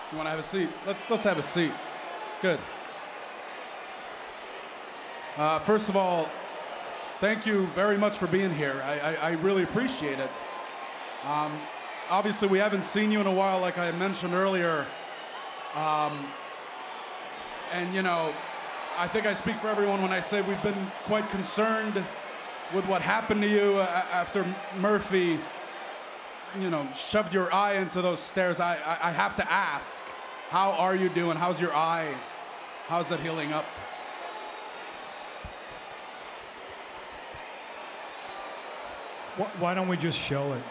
You want to have a seat? Let's have a seat. It's good. First of all, thank you very much for being here. I really appreciate it. Obviously, we haven't seen you in a while, like I mentioned earlier. And, you know, I think I speak for everyone when I say we've been quite concerned with what happened to you after Murphy, you know, shoved your eye into those stairs. I have to ask, how are you doing? How's your eye? How's it healing up? Why don't we just show it?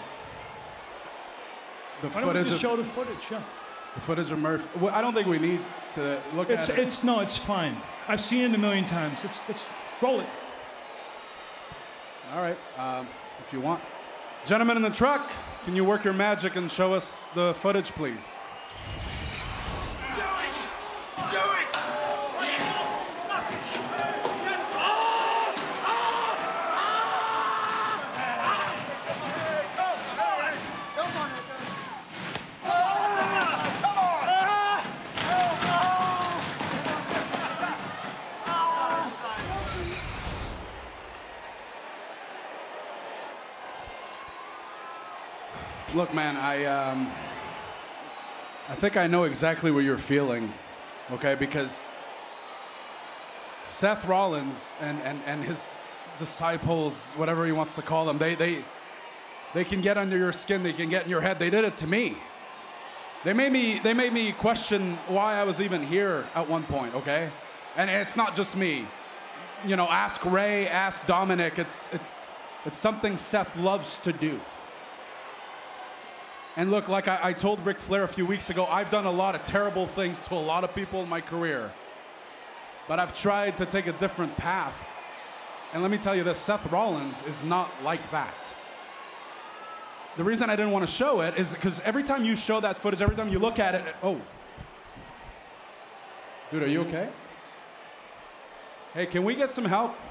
The Why don't we just show the footage? Yeah. The footage of Murphy. Well, I don't think we need to look at it. No, it's fine. I've seen it a million times. Let's roll it. All right, if you want. Gentlemen in the truck, can you work your magic and show us the footage, please? Do it! Do it! Look, man, I think I know exactly what you're feeling, okay? Because Seth Rollins and his disciples, whatever he wants to call them, they can get under your skin, they can get in your head. They did it to me. They made me question why I was even here at one point, okay? And it's not just me. You know, ask Ray, ask Dominic. It's something Seth loves to do. And look, like I told Ric Flair a few weeks ago, I've done a lot of terrible things to a lot of people in my career. But I've tried to take a different path. And let me tell you this, Seth Rollins is not like that. The reason I didn't want to show it is because every time you show that footage, every time you look at it, oh. Dude, are you okay? Hey, can we get some help?